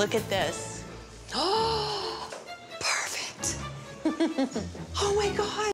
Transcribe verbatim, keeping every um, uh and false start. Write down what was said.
look at this. Oh, perfect. Oh my God.